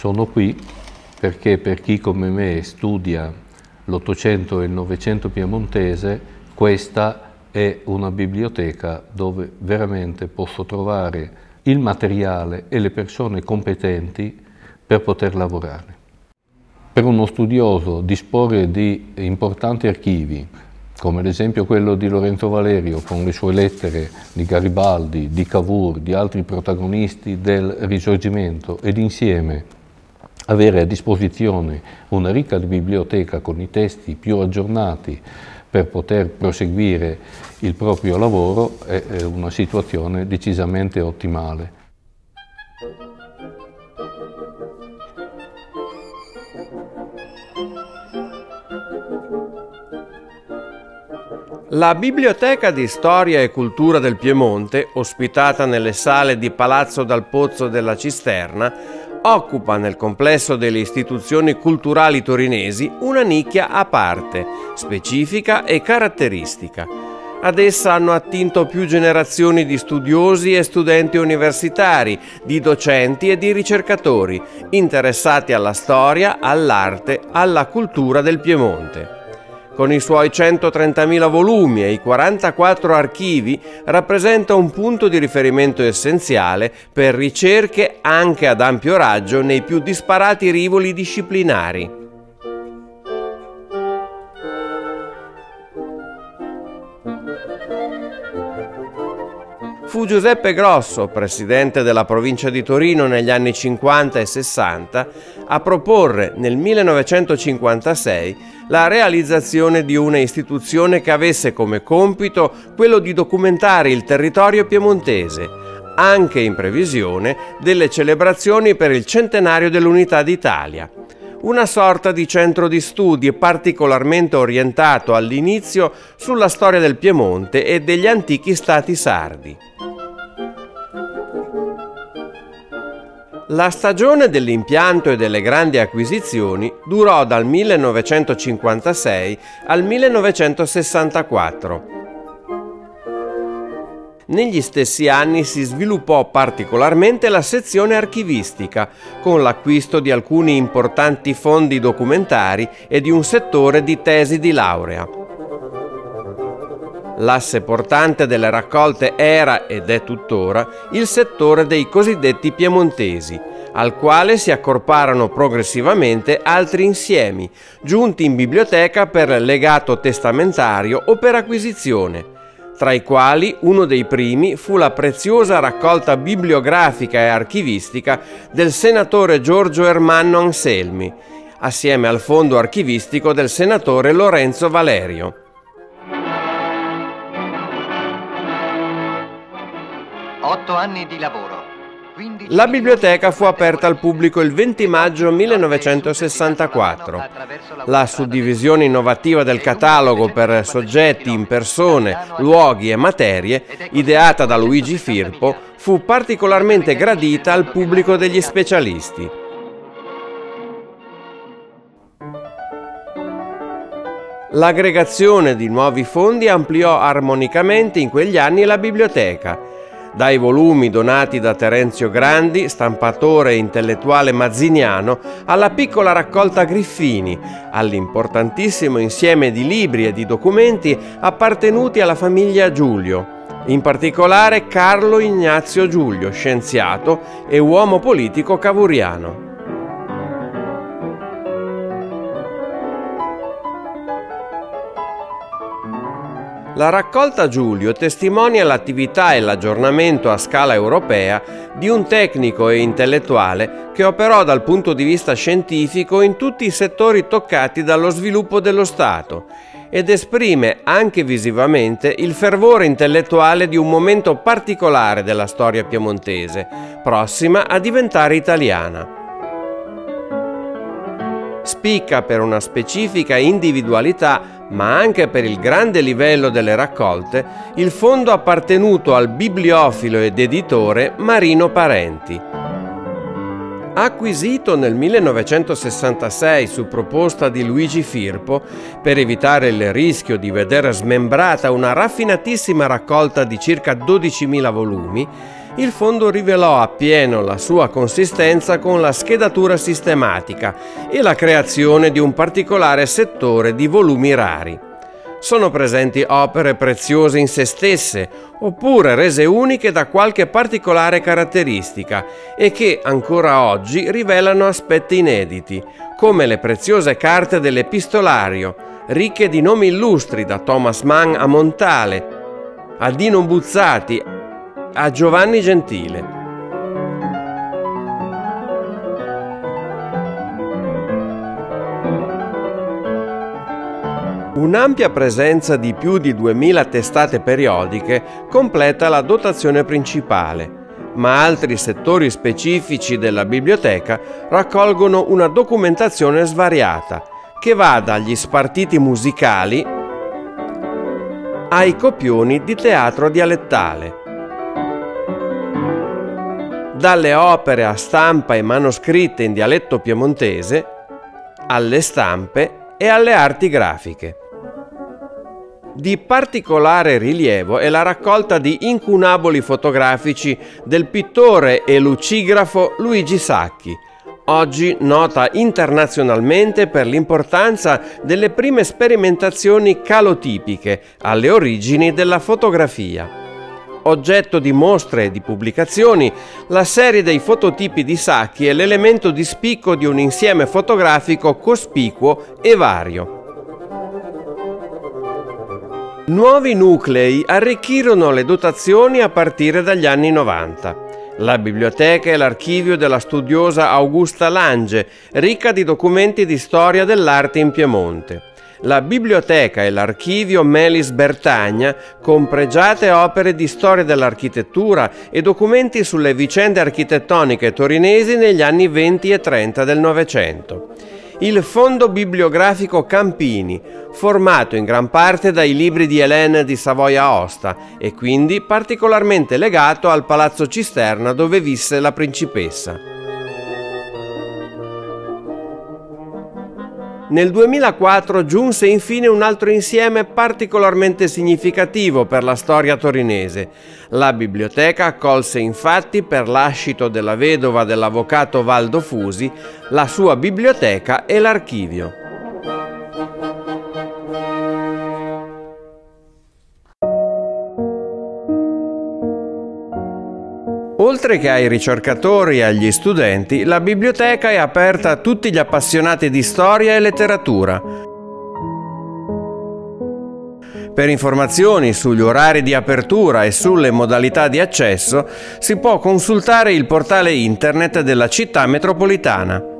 Sono qui perché per chi come me studia l'Ottocento e il Novecento piemontese, questa è una biblioteca dove veramente posso trovare il materiale e le persone competenti per poter lavorare. Per uno studioso disporre di importanti archivi, come ad esempio quello di Lorenzo Valerio con le sue lettere di Garibaldi, di Cavour, di altri protagonisti del Risorgimento, ed insieme avere a disposizione una ricca biblioteca con i testi più aggiornati per poter proseguire il proprio lavoro, è una situazione decisamente ottimale. La Biblioteca di Storia e Cultura del Piemonte, ospitata nelle sale di Palazzo Dal Pozzo della Cisterna, occupa nel complesso delle istituzioni culturali torinesi una nicchia a parte, specifica e caratteristica. Ad essa hanno attinto più generazioni di studiosi e studenti universitari, di docenti e di ricercatori, interessati alla storia, all'arte, alla cultura del Piemonte. Con i suoi 130.000 volumi e i 44 archivi, rappresenta un punto di riferimento essenziale per ricerche anche ad ampio raggio nei più disparati rivoli disciplinari. Fu Giuseppe Grosso, presidente della provincia di Torino negli anni 50 e 60, a proporre nel 1956 la realizzazione di una istituzione che avesse come compito quello di documentare il territorio piemontese, anche in previsione delle celebrazioni per il centenario dell'Unità d'Italia. Una sorta di centro di studi particolarmente orientato all'inizio sulla storia del Piemonte e degli antichi stati sardi. La stagione dell'impianto e delle grandi acquisizioni durò dal 1956 al 1964. Negli stessi anni si sviluppò particolarmente la sezione archivistica, con l'acquisto di alcuni importanti fondi documentari e di un settore di tesi di laurea. L'asse portante delle raccolte era, ed è tuttora, il settore dei cosiddetti piemontesi, al quale si accorparono progressivamente altri insiemi, giunti in biblioteca per legato testamentario o per acquisizione, tra i quali uno dei primi fu la preziosa raccolta bibliografica e archivistica del senatore Giorgio Ermanno Anselmi, assieme al fondo archivistico del senatore Lorenzo Valerio. Anni di lavoro. La biblioteca fu aperta al pubblico il 20 maggio 1964. La suddivisione innovativa del catalogo per soggetti in persone, luoghi e materie, ideata da Luigi Firpo, fu particolarmente gradita al pubblico degli specialisti. L'aggregazione di nuovi fondi ampliò armonicamente in quegli anni la biblioteca, dai volumi donati da Terenzio Grandi, stampatore e intellettuale mazziniano, alla piccola raccolta Griffini, all'importantissimo insieme di libri e di documenti appartenuti alla famiglia Giulio, in particolare Carlo Ignazio Giulio, scienziato e uomo politico cavouriano. La raccolta Giulio testimonia l'attività e l'aggiornamento a scala europea di un tecnico e intellettuale che operò dal punto di vista scientifico in tutti i settori toccati dallo sviluppo dello Stato ed esprime anche visivamente il fervore intellettuale di un momento particolare della storia piemontese, prossima a diventare italiana. Spicca per una specifica individualità, ma anche per il grande livello delle raccolte, il fondo appartenuto al bibliofilo ed editore Marino Parenti. Acquisito nel 1966 su proposta di Luigi Firpo, per evitare il rischio di vedere smembrata una raffinatissima raccolta di circa 12.000 volumi, il fondo rivelò appieno la sua consistenza con la schedatura sistematica e la creazione di un particolare settore di volumi rari. Sono presenti opere preziose in se stesse, oppure rese uniche da qualche particolare caratteristica e che ancora oggi rivelano aspetti inediti, come le preziose carte dell'Epistolario, ricche di nomi illustri da Thomas Mann a Montale, a Dino Buzzati, a Giovanni Gentile. Un'ampia presenza di più di 2000 testate periodiche completa la dotazione principale, ma altri settori specifici della biblioteca raccolgono una documentazione svariata, che va dagli spartiti musicali ai copioni di teatro dialettale, dalle opere a stampa e manoscritte in dialetto piemontese, alle stampe e alle arti grafiche. Di particolare rilievo è la raccolta di incunaboli fotografici del pittore e lucigrafo Luigi Sacchi, oggi nota internazionalmente per l'importanza delle prime sperimentazioni calotipiche alle origini della fotografia. Oggetto di mostre e di pubblicazioni, la serie dei fototipi di Sacchi è l'elemento di spicco di un insieme fotografico cospicuo e vario. Nuovi nuclei arricchirono le dotazioni a partire dagli anni 90. La biblioteca e l'archivio della studiosa Augusta Lange, ricca di documenti di storia dell'arte in Piemonte. La biblioteca e l'archivio Melis Bertagna, con pregiate opere di storia dell'architettura e documenti sulle vicende architettoniche torinesi negli anni 20 e 30 del Novecento. Il Fondo Bibliografico Campini, formato in gran parte dai libri di Hélène di Savoia-Aosta e quindi particolarmente legato al Palazzo Cisterna dove visse la principessa. Nel 2004 giunse infine un altro insieme particolarmente significativo per la storia torinese. La biblioteca accolse infatti, per lascito della vedova dell'avvocato Valdo Fusi, la sua biblioteca e l'archivio. Oltre che ai ricercatori e agli studenti, la biblioteca è aperta a tutti gli appassionati di storia e letteratura. Per informazioni sugli orari di apertura e sulle modalità di accesso si può consultare il portale internet della città metropolitana.